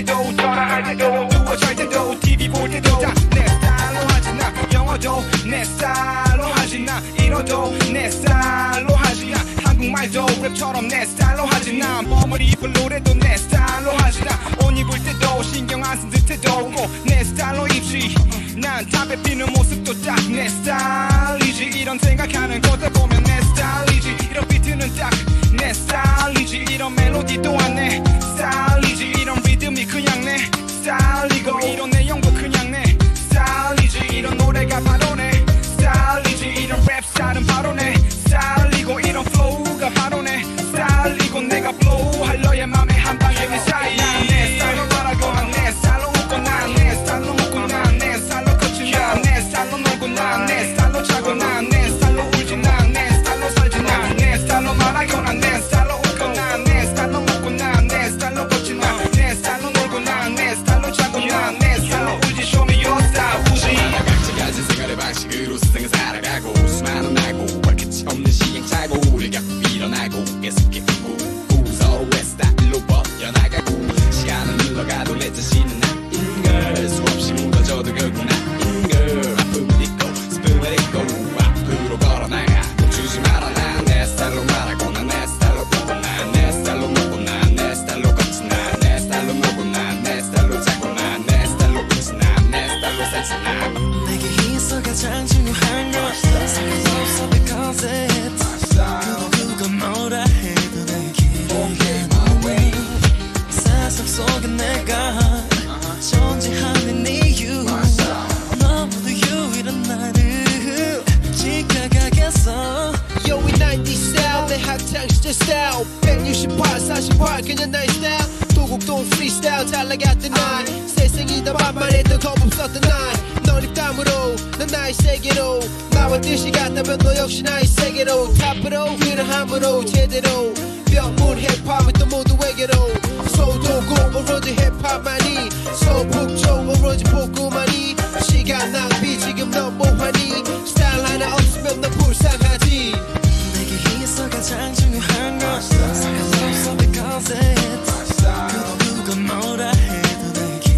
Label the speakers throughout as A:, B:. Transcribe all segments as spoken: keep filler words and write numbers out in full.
A: 때도 전화할 때도 누워 잘 때도 티비 볼 때도 다 내 스타일로 하지 나 영어도 내 스타일로 하지 나 일어도 내 스타일로 하지 나 한국말도 랩처럼 내 스타일로 하지 나 머머리 입을 노래도 내 스타일로 하지 나 옷 입을 때도 신경 안 쓴 듯해도 꼭 내 스타일로 입지 난 탑에 피는 모습도 딱 내 스타일이지 이런 생각하는 것들 보면 내 스타일이지 이런 비트는 딱 내 스타일이지 이런 멜로디 또한 내 스타일이지 이런 리듬이 그냥 내 스타일이고 이런 내용도 그냥 내 스타일이지 이런 노래가 바로 내 스타일이지 이런 랩 스타일은 바로 내 스타일이고 이런 플로우가 바로 내 스타일이고 내가 플로우 할 너의 맘에 한 방에 내 스타일 난 내 스타일로 말하고 난 내 스타일로 웃고 난 내 스타일로 먹고 난 내 스타일로 거친 난 내 스타일로 놀고 난 내 스타일로 자고 난 내 스타일로 울지 난 내 스타일로 살지 난 내 스타일로 말하고 난 내 스타일로 웃고 난 내 스타일로 먹고 난 내 스타일로 거친 난 내 스타일로 놀고 난 내 스타일로 자고 난 내 스타일로 울지 show me your style 우지 각자 가진 생활의 방식으로 세상을 살아가고 수많은 날고 발끝이 없는 시행착오 우리 겪고 일어나고 계속해 웃고 서로의 스타일로 버텨나가고 시간은 흘러가도 내 자신은 나인걸 수없이 무너져도 결국 나인걸 아픔을 잊고 슬픔을 잊고 앞으로 걸어나가 멈추지 마라 난 내 스타일로 말하고 난 내 스타일로 웃고 난 내 스타일로 먹고 난 내 스타일로 걷지 난 내 스타일로 놀고 난 내 스타일로 자고 난 내 스타일로 웃지 난 내 스타일로 살지 난
B: 내게 있어 가장 중요한 건 상관없어 because it's 누가 뭐라 해도 내게 세상 속에 내가 존재하는 이유 너무도 유일한 나를 지켜가겠어
C: Yo we 나인티 style 내 학창 시절 style 백육십팔 사십팔 그냥 나의 style 도곡동 freestyle 잘 나갔던 날 세상이 다 만만했던 겁없었던 날넌 입담으로 난 나의 세계로 나와 뜻이 같다면 너 역시 나의 세계로 탑으로 위로함으로 제대로 병문 힙합은 또 모두에게로 소도고 오로지 힙합만이 서북쪽 오로지 복구만이 시간 낭비 지금 넌 뭐하니 스타일 하나 없으면 넌 불쌍하지
B: 내게 있어 가장 중요한 건 상관없어 because it's 누가 뭐라 해도 내게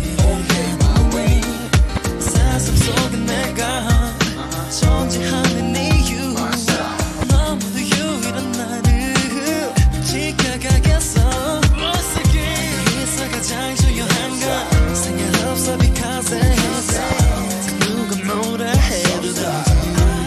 B: 세상 속에 내가 존재하는 이유 너무도 유일한 나를 지켜가겠어 내게 있어 가장 중요한 건 상관없어 because it's 누가 뭐라 해도 내게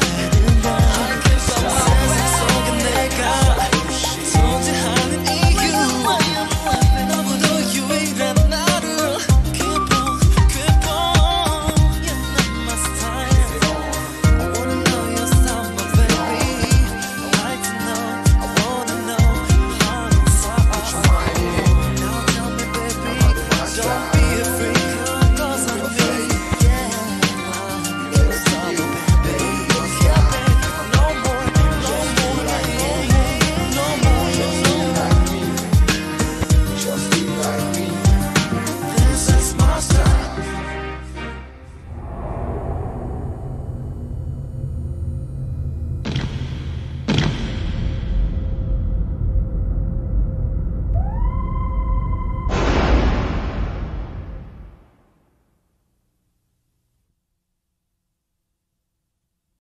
B: 세상 속에 내가 존재하는 이유 너무도 유일한 나를 kpop kpop You're not my style I wanna know your style my baby I like to know I wanna know how it's all now tell me baby don't be afraid cause I'm me yeah you're so baby yeah baby no more no more no more no more just be like